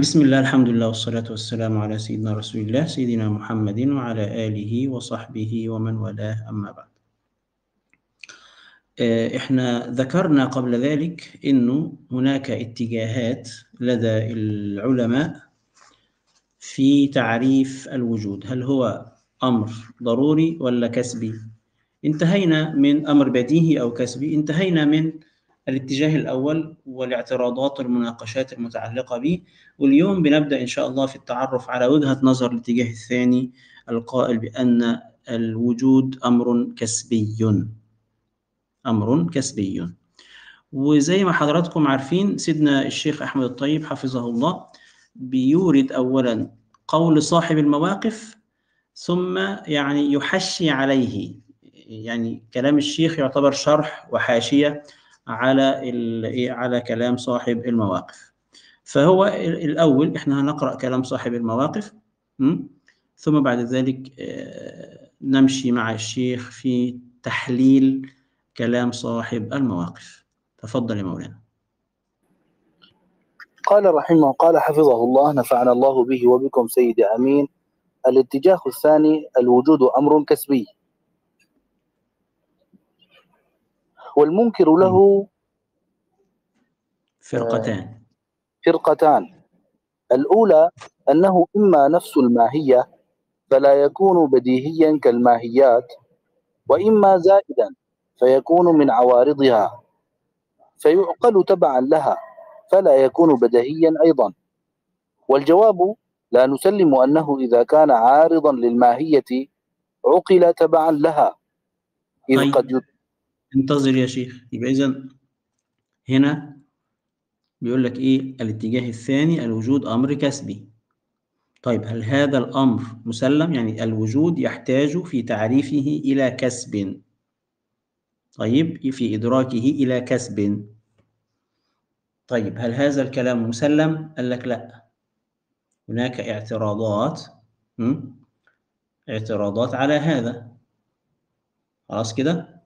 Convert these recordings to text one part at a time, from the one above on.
بسم الله، الحمد لله، والصلاة والسلام على سيدنا رسول الله سيدنا محمد وعلى آله وصحبه ومن والاه، أما بعد. إحنا ذكرنا قبل ذلك إنه هناك اتجاهات لدى العلماء في تعريف الوجود، هل هو أمر ضروري ولا كسبي؟ انتهينا من أمر بديهي أو كسبي، انتهينا من الاتجاه الأول والاعتراضات والمناقشات المتعلقة به، واليوم بنبدأ إن شاء الله في التعرف على وجهة نظر الاتجاه الثاني القائل بأن الوجود أمر كسبي. أمر كسبي. وزي ما حضراتكم عارفين سيدنا الشيخ أحمد الطيب حفظه الله بيورد أولا قول صاحب المواقف، ثم يعني يحشي عليه، يعني كلام الشيخ يعتبر شرح وحاشية على كلام صاحب المواقف. فهو الأول إحنا هنقرأ كلام صاحب المواقف، ثم بعد ذلك نمشي مع الشيخ في تحليل كلام صاحب المواقف. تفضل يا مولانا. قال حفظه الله نفعنا الله به وبكم سيد أمين. الاتجاه الثاني الوجود أمر كسبي، والمنكر له فرقتان. الأولى أنه إما نفس الماهية فلا يكون بديهيا كالماهيات، وإما زائدا فيكون من عوارضها فيعقل تبعا لها فلا يكون بديهيا أيضا. والجواب لا نسلم أنه إذا كان عارضا للماهية عقل تبعا لها، إذ طيب قد انتظر يا شيخ. يبقى إذن هنا بيقول لك إيه؟ الاتجاه الثاني الوجود أمر كسبي. طيب هل هذا الأمر مسلم؟ يعني الوجود يحتاج في تعريفه إلى كسب، طيب في إدراكه إلى كسب. طيب هل هذا الكلام مسلم؟ قال لك لا، هناك اعتراضات على هذا. خلاص كده؟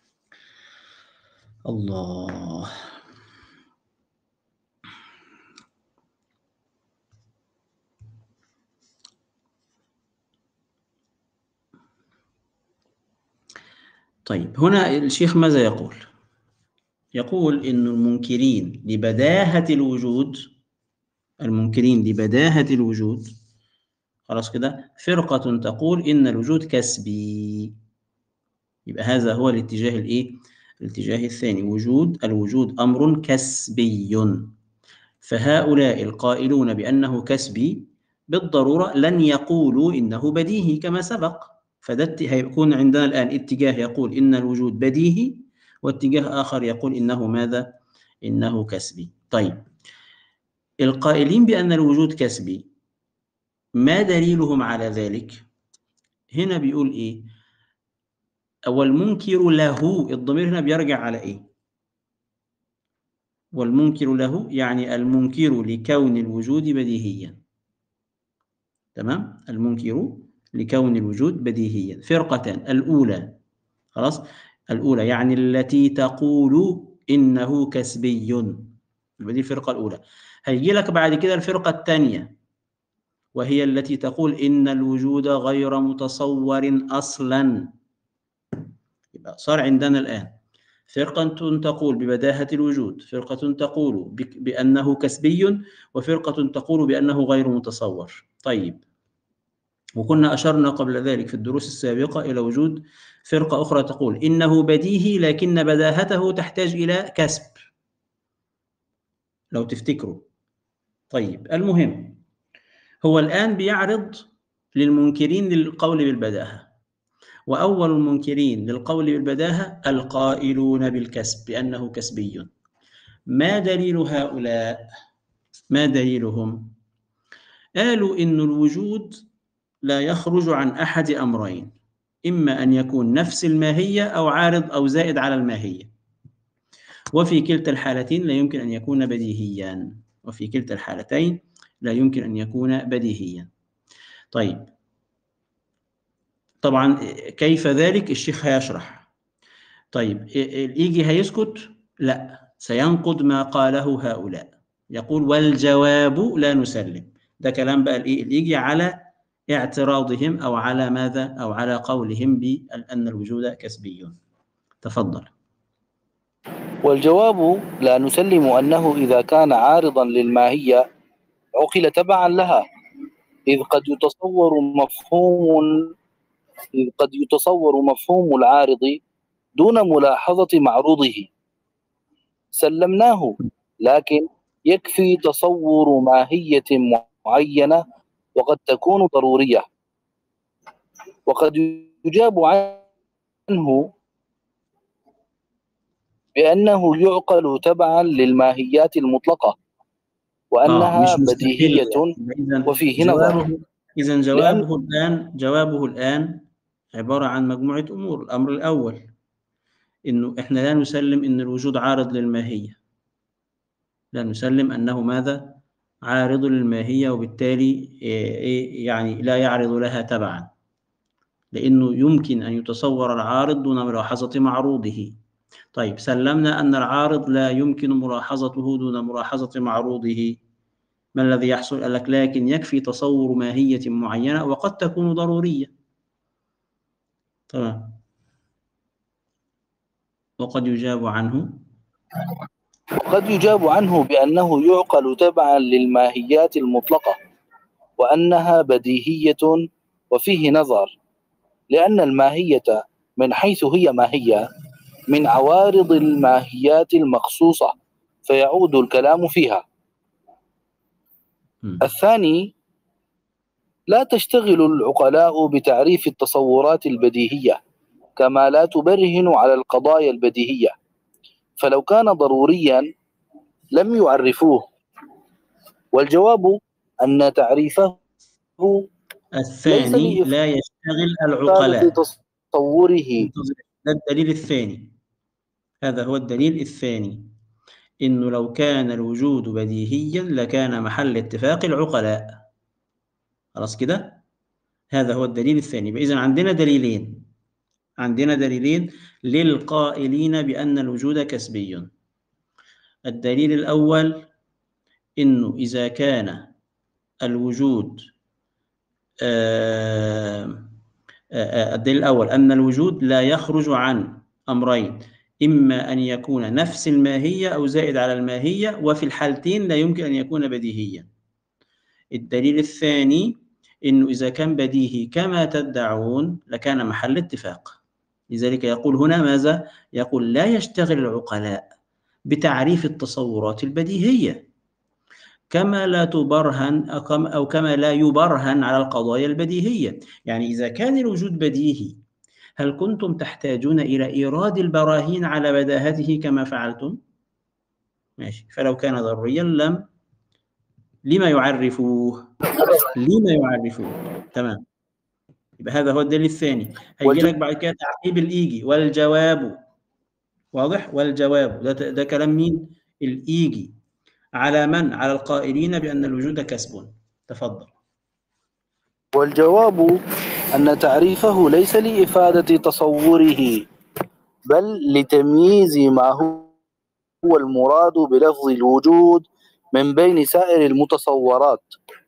الله. طيب هنا الشيخ ماذا يقول؟ يقول إن المنكرين لبداهة الوجود، خلاص كده، فرقة تقول إن الوجود كسبي. يبقى هذا هو الاتجاه الاتجاه الثاني، الوجود أمر كسبي. فهؤلاء القائلون بأنه كسبي بالضرورة لن يقولوا إنه بديهي كما سبق. فده هيكون عندنا الآن اتجاه يقول إن الوجود بديهي، واتجاه آخر يقول إنه ماذا؟ إنه كسبي. طيب القائلين بأن الوجود كسبي ما دليلهم على ذلك؟ هنا بيقول إيه؟ والمنكر له، الضمير هنا بيرجع على إيه؟ والمنكر له يعني المنكر لكون الوجود بديهيا. تمام؟ المنكر لكون الوجود بديهيا. فرقتان، الأولى، خلاص، الأولى يعني التي تقول إنه كسبي، يبقى دي الفرقة الأولى. هيجي لك بعد كده الفرقة الثانية، وهي التي تقول إن الوجود غير متصور أصلا. يبقى صار عندنا الآن فرقة تقول ببداهة الوجود، فرقة تقول بأنه كسبي، وفرقة تقول بأنه غير متصور. طيب، وكنا أشرنا قبل ذلك في الدروس السابقة إلى وجود فرقة أخرى تقول إنه بديهي لكن بداهته تحتاج إلى كسب، لو تفتكروا. طيب المهم، هو الآن بيعرض للمنكرين للقول بالبداهة، وأول المنكرين للقول بالبداهة القائلون بالكسب، بأنه كسبي. ما دليل هؤلاء؟ ما دليلهم؟ قالوا إن الوجود لا يخرج عن أحد أمرين، إما أن يكون نفس الماهية أو عارض أو زائد على الماهية، وفي كلتا الحالتين لا يمكن أن يكون بديهيا. وفي كلتا الحالتين لا يمكن أن يكون بديهيا. طيب طبعا كيف ذلك؟ الشيخ هيشرح. طيب يجي هيسكت؟ لا، سينقض ما قاله هؤلاء. يقول والجواب لا نسلم. ده كلام بقى اللي يجي على اعتراضهم أو على ماذا؟ أو على قولهم بأن الوجود كسبي. تفضل. والجواب لا نسلم أنه إذا كان عارضا للماهية عقل تبعا لها، إذ قد يتصور مفهوم العارض دون ملاحظة معروضه. سلمناه، لكن يكفي تصور ماهية معينة وقد تكون ضرورية. وقد يجاب عنه بأنه يعقل تبعا للماهيات المطلقة وأنها مش مستحيل بديهية يعني. وفيه نظر. إذن لأن جوابه الآن عبارة عن مجموعة أمور. الأمر الأول إنه إحنا لا نسلم إن الوجود عارض للماهية، لا نسلم أنه ماذا؟ عارض للماهية، وبالتالي يعني لا يعرض لها تبعا، لأنه يمكن أن يتصور العارض دون ملاحظة معروضه. طيب سلمنا أن العارض لا يمكن ملاحظته دون ملاحظة معروضه. ما الذي يحصل؟ قال لك لكن يكفي تصور ماهية معينة وقد تكون ضرورية. تمام. وقد يجاب عنه بأنه يعقل تبعا للماهيات المطلقة وأنها بديهية وفيه نظر، لأن الماهية من حيث هي ماهية من عوارض الماهيات المخصوصة، فيعود الكلام فيها. الثاني، لا تشتغل العقلاء بتعريف التصورات البديهية كما لا تبرهن على القضايا البديهية، فلو كان ضروريا لم يعرفوه. والجواب أن تعريفه الثاني لا يشتغل العقلاء. تصوره. ده الدليل الثاني، هذا هو الدليل الثاني، إنه لو كان الوجود بديهيا لكان محل اتفاق العقلاء. خلاص كده، هذا هو الدليل الثاني. إذن عندنا دليلين للقائلين بأن الوجود كسبي. الدليل الأول إنه إذا كان الوجود الدليل الأول أن الوجود لا يخرج عن أمرين، إما أن يكون نفس الماهية أو زائد على الماهية، وفي الحالتين لا يمكن أن يكون بديهيا. الدليل الثاني إنه إذا كان بديهي كما تدعون لكان محل اتفاق. لذلك يقول هنا ماذا؟ يقول لا يشتغل العقلاء بتعريف التصورات البديهية كما لا تبرهن أو كما لا يبرهن على القضايا البديهية. يعني إذا كان الوجود بديهي هل كنتم تحتاجون إلى إيراد البراهين على بداهته كما فعلتم؟ ماشي. فلو كان ضروريا لما يعرفوه؟ تمام. يبقى هذا هو الدليل الثاني. هيجي لك بعد كده تعقيب الإيجي والجواب. واضح؟ والجواب ده كلام مين؟ الإيجي. على من؟ على القائلين بأن الوجود كسب. تفضل. والجواب أن تعريفه ليس لإفادة تصوره بل لتمييز ما هو المراد بلفظ الوجود من بين سائر المتصورات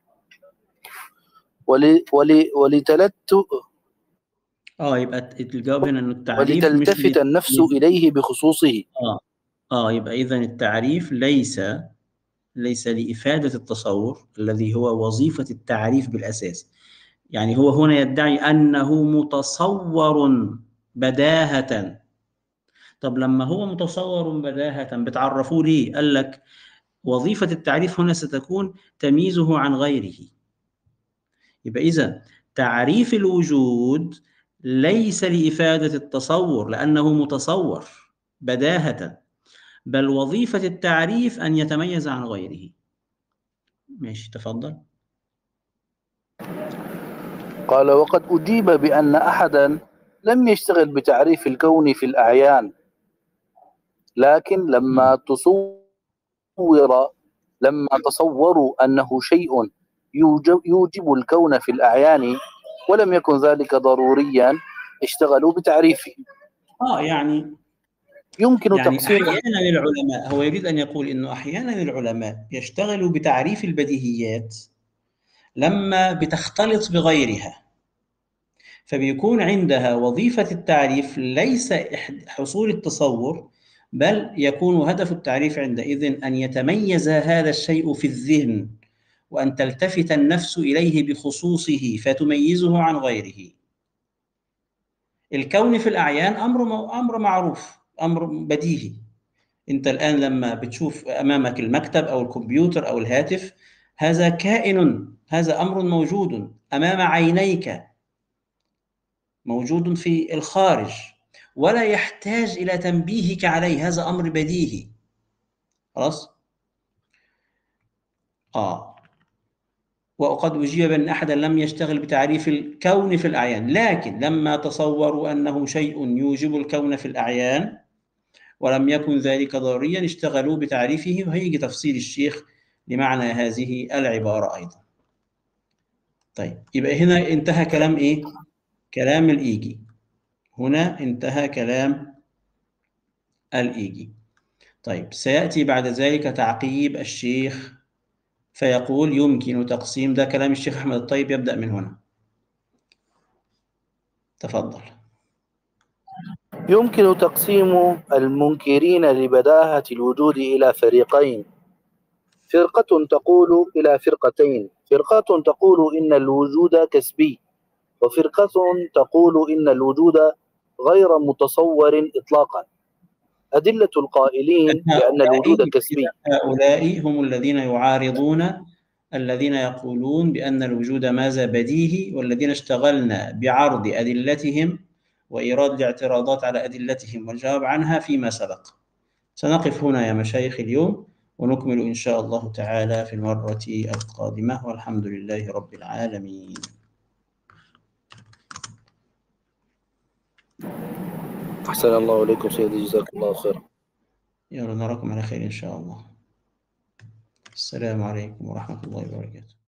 يبقى الجواب هنا انه التعريف ولتلتفت النفس إليه بخصوصه. يبقى إذن التعريف ليس لإفادة التصور الذي هو وظيفة التعريف بالأساس. يعني هو هنا يدعي أنه متصور بداهة. طب لما هو متصور بداهة بتعرفوه ليه؟ قال لك وظيفة التعريف هنا ستكون تمييزه عن غيره. يبقى إذا تعريف الوجود ليس لإفادة التصور لأنه متصور بداهة، بل وظيفة التعريف أن يتميز عن غيره. ماشي. تفضل. قال وقد أجيب بأن أحدا لم يشتغل بتعريف الكون في الأعيان، لكن لما تصوروا أنه شيء يوجب الكون في الأعيان ولم يكن ذلك ضروريا اشتغلوا بتعريفه. يعني يمكن يعني تقسيم. أحيانا العلماء، هو يريد أن يقول إنه أحيانا العلماء يشتغلوا بتعريف البديهيات لما بتختلط بغيرها، فبيكون عندها وظيفة التعريف ليس حصول التصور، بل يكون هدف التعريف عندئذ أن يتميز هذا الشيء في الذهن، وأن تلتفت النفس إليه بخصوصه فتميزه عن غيره. الكون في الأعيان أمر معروف، أمر بديهي. أنت الآن لما بتشوف أمامك المكتب أو الكمبيوتر أو الهاتف، هذا كائن، هذا أمر موجود أمام عينيك، موجود في الخارج، ولا يحتاج إلى تنبيهك عليه، هذا أمر بديهي. خلاص؟ وقد أجيب بأن أحدا لم يشتغل بتعريف الكون في الأعيان، لكن لما تصوروا أنه شيء يوجب الكون في الأعيان ولم يكن ذلك ضروريا اشتغلوا بتعريفه، وهيجي تفصيل الشيخ لمعنى هذه العبارة أيضا. طيب، يبقى هنا انتهى كلام إيه؟ كلام الإيجي. هنا انتهى كلام الإيجي. طيب، سيأتي بعد ذلك تعقيب الشيخ فيقول يمكن تقسيم، ده كلام الشيخ أحمد الطيب، يبدأ من هنا. تفضل. يمكن تقسيم المنكرين لبداهة الوجود إلى فريقين، فرقة تقول إلى فرقتين، فرقة تقول إن الوجود كسبي، وفرقة تقول إن الوجود غير متصور إطلاقا. أدلة القائلين بأن الوجود كسبي. هؤلاء هم الذين يعارضون الذين يقولون بأن الوجود ماذا؟ بديهي، والذين اشتغلنا بعرض أدلتهم وإيراد الاعتراضات على أدلتهم والجواب عنها فيما سبق. سنقف هنا يا مشايخ اليوم، ونكمل إن شاء الله تعالى في المرة القادمة، والحمد لله رب العالمين. أحسن الله إليكم سيدي، جزاك الله خيرا. يلا نراكم على خير إن شاء الله. السلام عليكم ورحمة الله وبركاته.